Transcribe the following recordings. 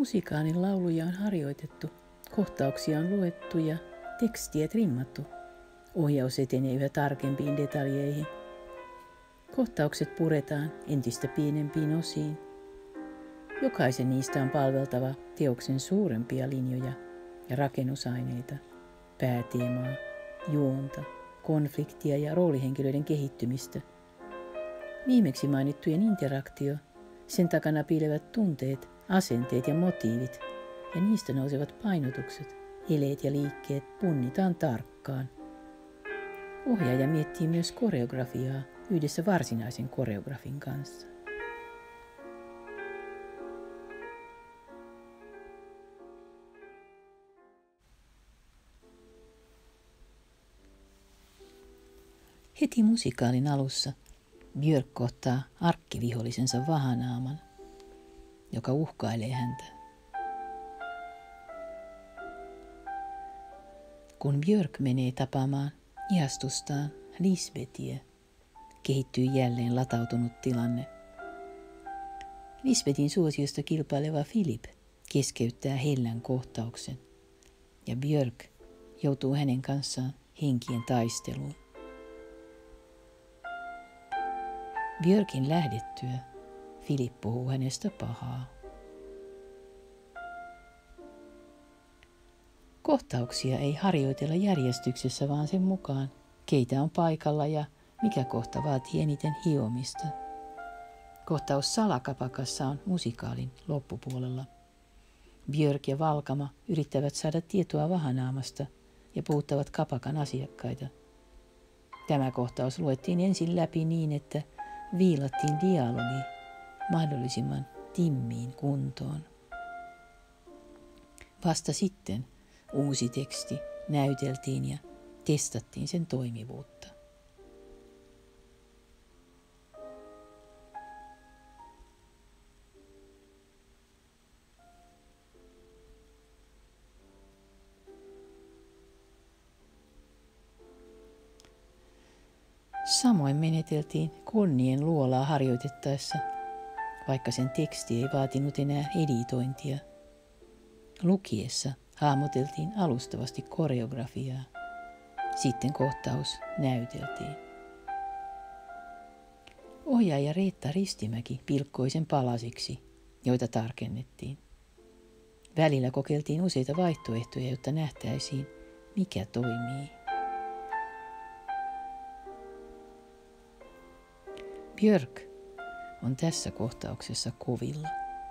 Musikaalin lauluja on harjoitettu, kohtauksia on luettu ja tekstiä trimmattu. Ohjaus etenee yhä tarkempiin detaljeihin. Kohtaukset puretaan entistä pienempiin osiin. Jokaisen niistä on palveltava teoksen suurempia linjoja ja rakennusaineita, pääteemaa, juonta, konfliktia ja roolihenkilöiden kehittymistä. Viimeksi mainittujen interaktio, sen takana piilevät tunteet, asenteet ja motiivit ja niistä nousevat painotukset, eleet ja liikkeet punnitaan tarkkaan. Ohjaaja miettii myös koreografiaa yhdessä varsinaisen koreografin kanssa. Heti musikaalin alussa Björk kohtaa arkkivihollisensa Vahanaaman, joka uhkailee häntä. Kun Björk menee tapaamaan ihastustaan Lisbetiä, kehittyy jälleen latautunut tilanne. Lisbetin suosiosta kilpaileva Philip keskeyttää hellän kohtauksen ja Björk joutuu hänen kanssaan henkien taisteluun. Björkin lähdettyä Philip puhuu hänestä pahaa. Kohtauksia ei harjoitella järjestyksessä, vaan sen mukaan, keitä on paikalla ja mikä kohta vaatii eniten hiomista. Kohtaus Salakapakassa on musikaalin loppupuolella. Björk ja Valkama yrittävät saada tietoa Vahanaamasta ja puhuttavat kapakan asiakkaita. Tämä kohtaus luettiin ensin läpi niin, että viilattiin dialogi mahdollisimman timmiin kuntoon. Vasta sitten uusi teksti näyteltiin ja testattiin sen toimivuutta. Samoin meneteltiin Konnien luolaa harjoitettaessa, vaikka sen teksti ei vaatinut enää editointia. Lukiessa hahmoteltiin alustavasti koreografiaa. Sitten kohtaus näyteltiin. Ohjaaja Reetta Ristimäki pilkkoi sen palasiksi, joita tarkennettiin. Välillä kokeiltiin useita vaihtoehtoja, jotta nähtäisiin, mikä toimii. Björk on tässä kohtauksessa kovilla.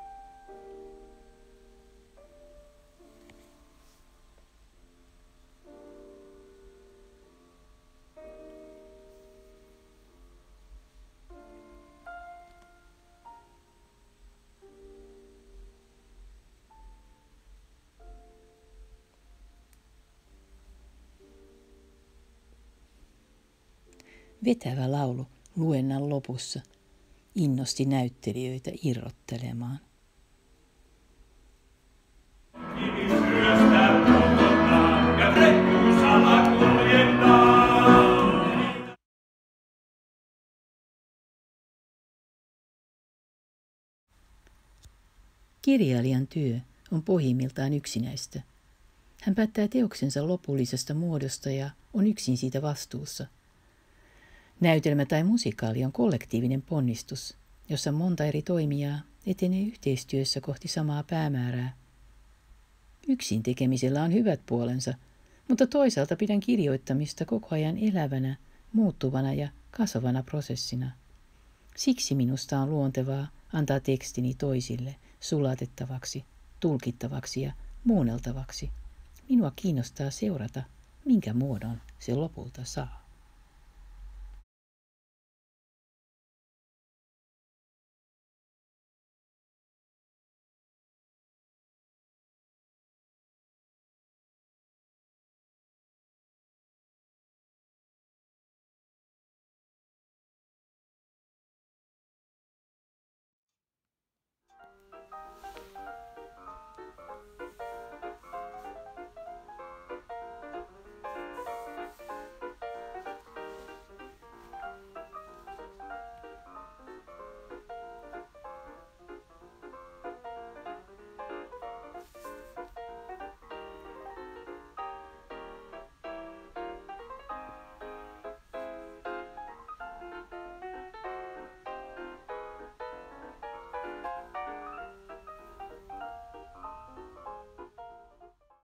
Vetävä laulu luennan lopussa innosti näyttelijöitä irrottelemaan. Kirjailijan työ on pohjimmiltaan yksinäistä. Hän päättää teoksensa lopullisesta muodosta ja on yksin siitä vastuussa. Näytelmä tai musikaali on kollektiivinen ponnistus, jossa monta eri toimijaa etenee yhteistyössä kohti samaa päämäärää. Yksin tekemisellä on hyvät puolensa, mutta toisaalta pidän kirjoittamista koko ajan elävänä, muuttuvana ja kasvavana prosessina. Siksi minusta on luontevaa antaa tekstini toisille sulatettavaksi, tulkittavaksi ja muunneltavaksi. Minua kiinnostaa seurata, minkä muodon se lopulta saa.